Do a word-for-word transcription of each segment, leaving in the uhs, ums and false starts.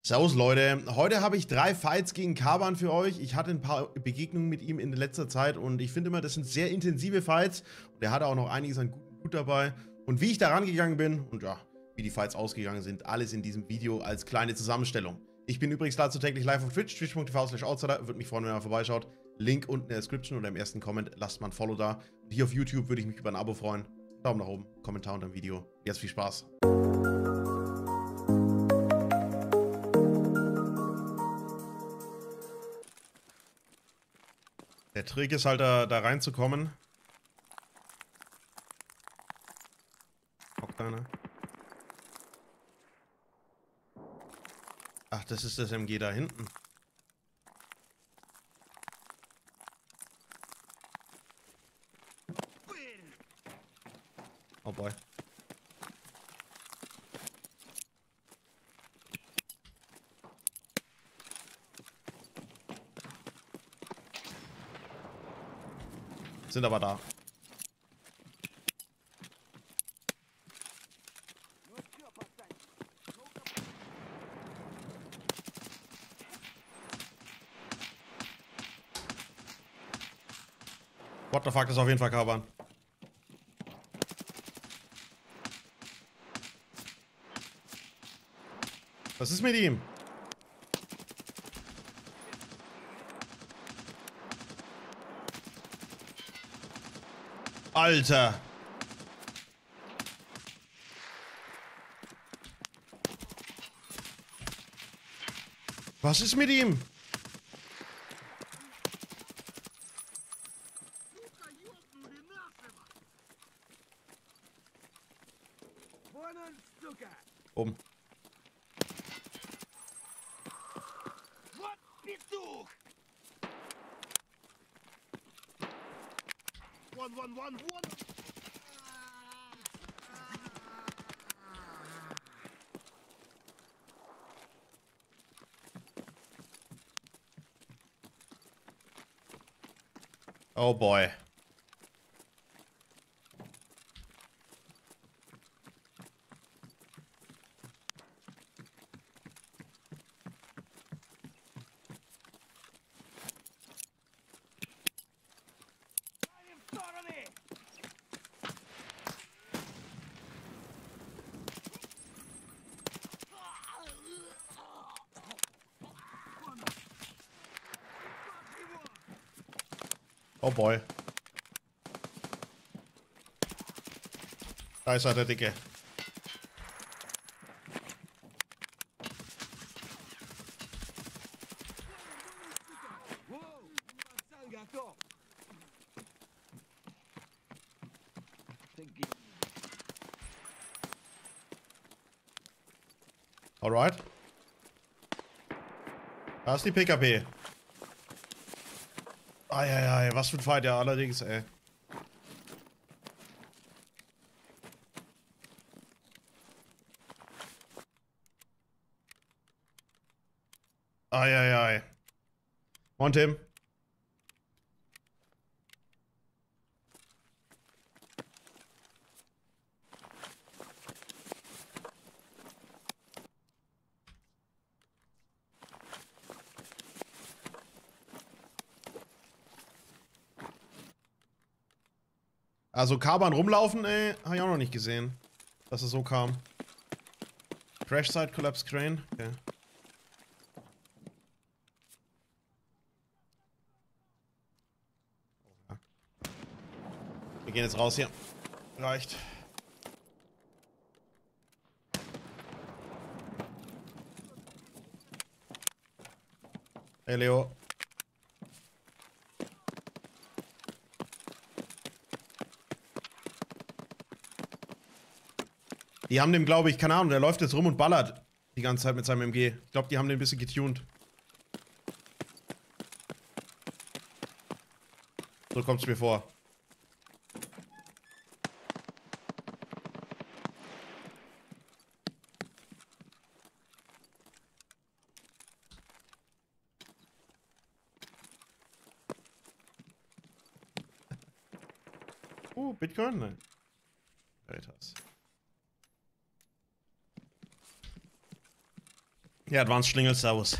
Servus Leute, heute habe ich drei Fights gegen Kaban für euch. Ich hatte ein paar Begegnungen mit ihm in letzter Zeit und ich finde immer, das sind sehr intensive Fights. Und er hatte auch noch einiges an gutem Blut dabei. Und wie ich da rangegangen bin und ja, wie die Fights ausgegangen sind, alles in diesem Video als kleine Zusammenstellung. Ich bin übrigens dazu täglich live auf Twitch, twitch punkt t v slash outsider. Würde mich freuen, wenn ihr mal vorbeischaut. Link unten in der Description oder im ersten Comment, lasst mal ein Follow da. Und hier auf YouTube würde ich mich über ein Abo freuen. Daumen nach oben, Kommentar unter dem Video. Jetzt viel Spaß. Der Trick ist halt, da, da reinzukommen. Hockt einer. Ach, das ist das M G da hinten. Oh boy. Sind aber da. What the fuck, das ist auf jeden Fall Kaban. Was ist mit ihm? Alter! Was ist mit ihm? Oben. One, one, one, one. Oh boy. Oh boy. Da ist er, der Dicke. Alright. Da ist die P K P. Eieiei, was für ein Fight, ja, allerdings, ey. Eieiei. Und Tim. Also Kaban rumlaufen, ey, habe ich auch noch nicht gesehen, dass es so kam. Crash Site, Collapse Crane, okay. Wir gehen jetzt raus hier. Reicht. Hey Leo. Die haben dem, glaube ich, keine Ahnung, der läuft jetzt rum und ballert die ganze Zeit mit seinem M G. Ich glaube, die haben den ein bisschen getuned. So kommt es mir vor. Oh, Bitcoin? Nein. Veritas. Ja, Advanced Schlingel, servus.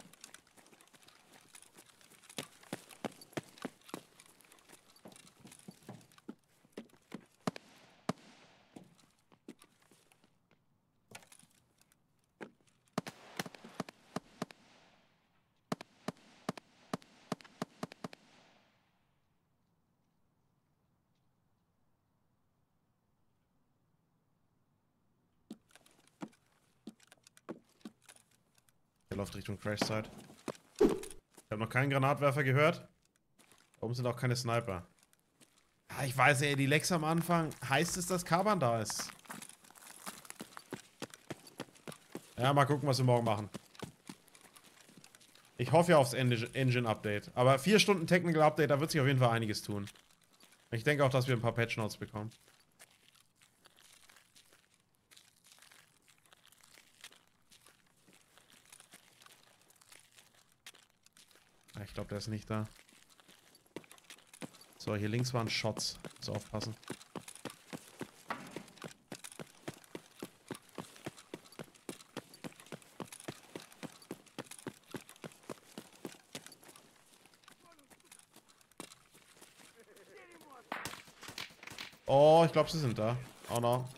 Der läuft Richtung Crash-Site. Ich habe noch keinen Granatwerfer gehört. Da oben sind auch keine Sniper. Ja, ich weiß ja, die Lex am Anfang. Heißt es, dass Kaban da ist? Ja, mal gucken, was wir morgen machen. Ich hoffe ja aufs Engine-Update. Aber vier Stunden Technical Update, da wird sich auf jeden Fall einiges tun. Ich denke auch, dass wir ein paar Patch Notes bekommen. Ich glaube, der ist nicht da. So, hier links waren Shots. Muss aufpassen. Oh, ich glaube, sie sind da. Oh no.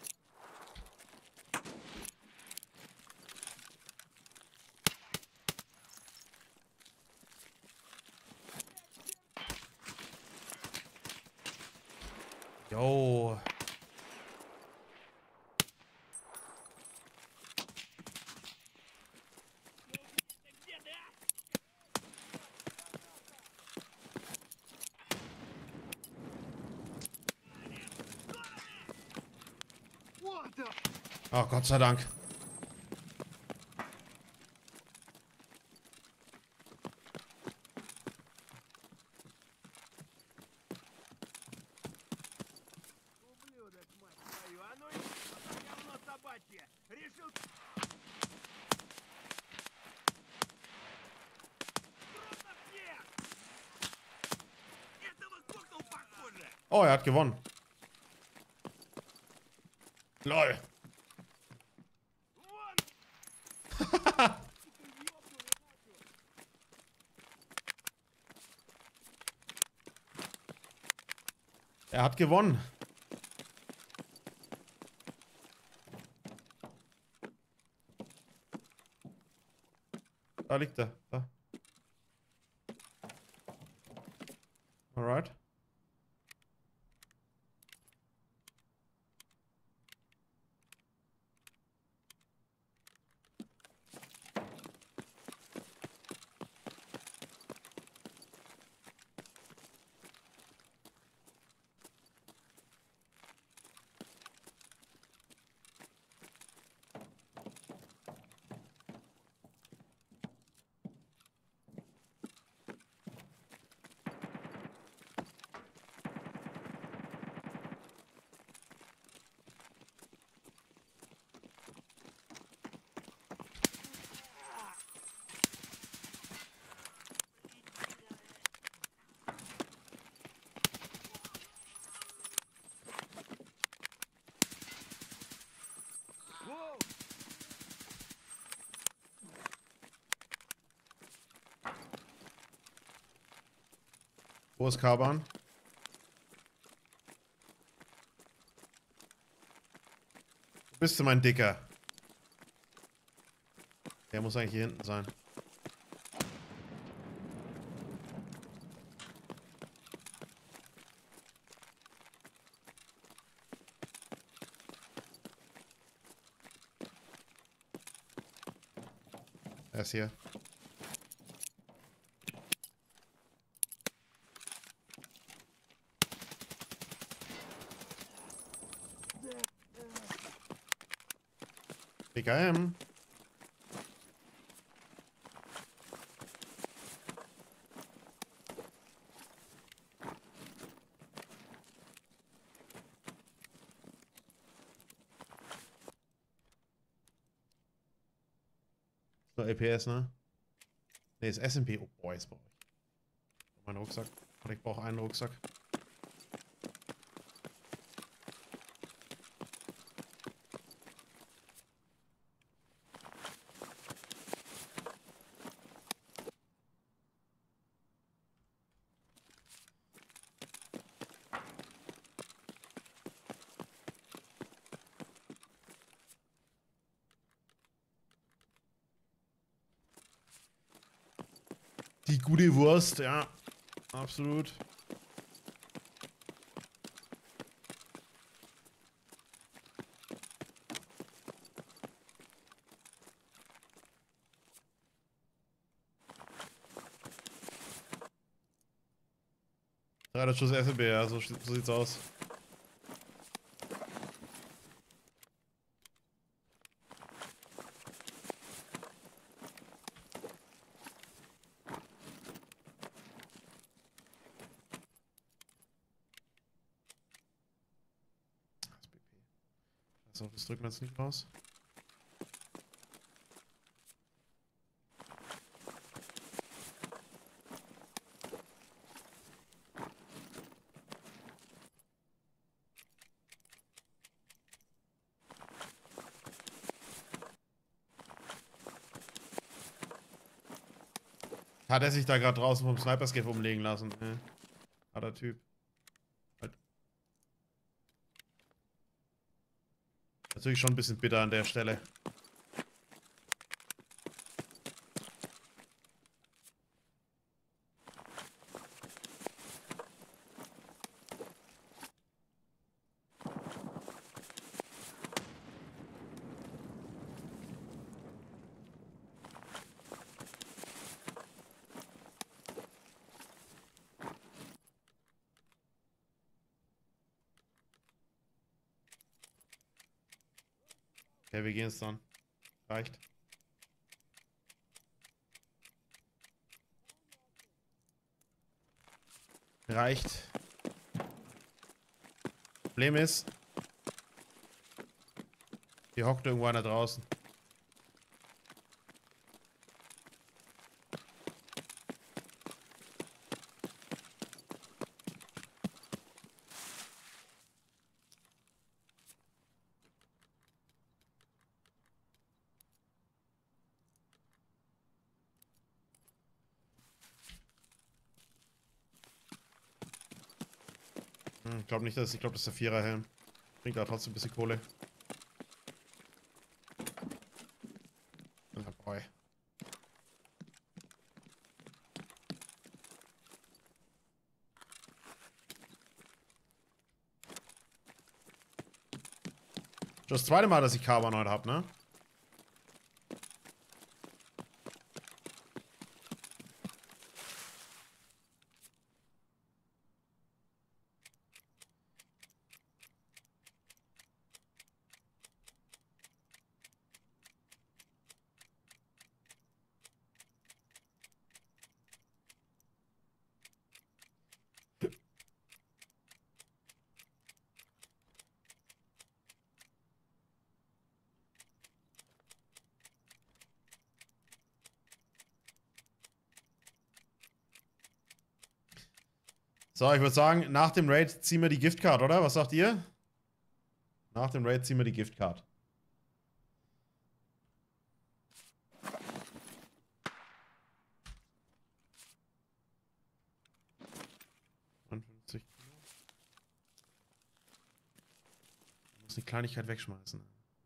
Yo. What the? Oh, Gott sei Dank. Ублюдок, мать твою, а ну и говно собачье! Решил... Трудно всех! Этого кокнул, похоже! Oh, er hat gewonnen. Lol. Вон! Er hat gewonnen. Da liegt er. Da. Alright. Воу! Wo ist Kaban? Wo bist du, mein Dicker? Der muss eigentlich hier hinten sein. Er ist hier. B K M. So, A P S, ne? Ne, ist S M P. Oh, boy, jetzt brauche ich meinen Rucksack. Oder ich brauche einen Rucksack. Die gute Wurst, ja. Absolut. dreihundert Schuss S M B, ja, so, so sieht's aus. So, das drücken wir jetzt nicht raus. Hat er sich da gerade draußen vom Sniper-Scape umlegen lassen? Ne? Harter Typ. Halt. Natürlich schon ein bisschen bitter an der Stelle. Okay, wir gehen jetzt dann. Reicht. Reicht. Problem ist, hier hockt irgendwo einer draußen. Ich glaube nicht, dass ich glaube, das ist der Viererhelm. Bringt da trotzdem ein bisschen Kohle. Oh boy. Das zweite Mal, dass ich Carbon heute habe, ne? So, ich würde sagen, nach dem Raid ziehen wir die Giftcard, oder? Was sagt ihr? Nach dem Raid ziehen wir die Giftcard. einundfünfzig Kilo. Ich muss eine Kleinigkeit wegschmeißen.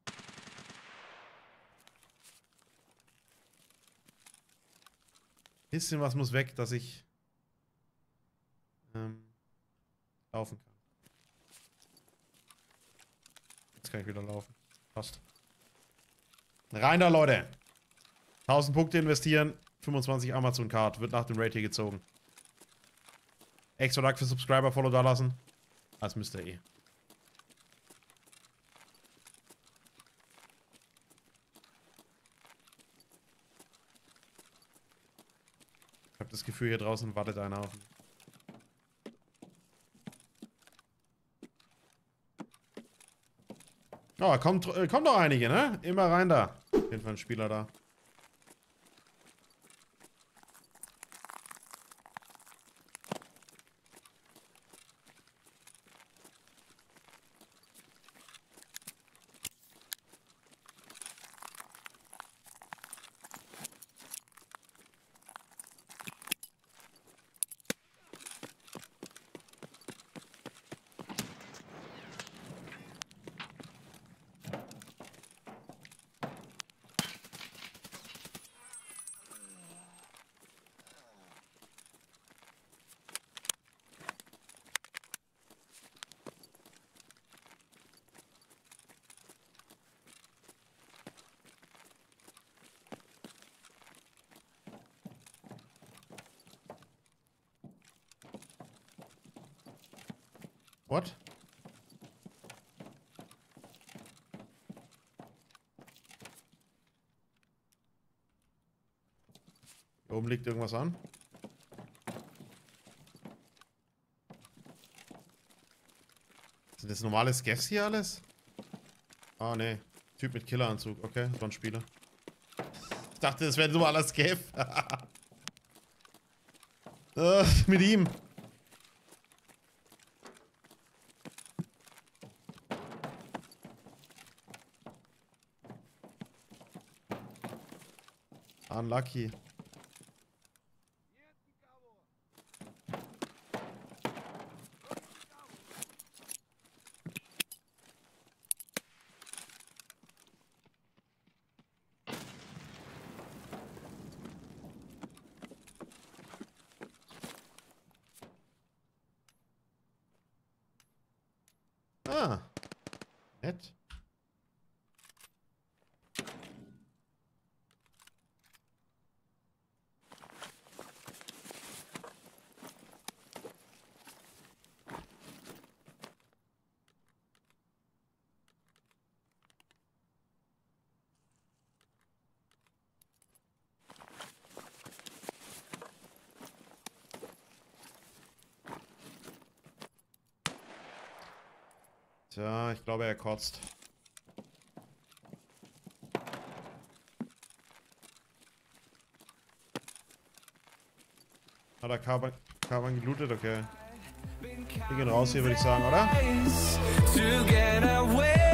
Bisschen was muss weg, dass ich ähm, laufen kann. Jetzt kann ich wieder laufen. Passt. Rein da, Leute. tausend Punkte investieren. fünfundzwanzig Amazon Card. Wird nach dem Raid hier gezogen. Extra Dank für Subscriber, Follow da lassen. Das müsst ihr eh. Ich habe das Gefühl, hier draußen wartet einer auf mich. Oh, kommt, äh, kommt noch einige, ne? Immer rein da. Auf jeden Fall ein Spieler da. What? Hier oben liegt irgendwas an. Sind das normale Scavs hier alles? Ah, ne. Typ mit Killeranzug. Okay, das war ein Spieler. Ich dachte, das wäre ein normaler Scav. uh, mit ihm. Unlucky. Ah, nett. Tja, ich glaube, er kotzt. Hat er Carbon, Carbon gelootet? Okay. Wir gehen raus hier, würde ich sagen, oder?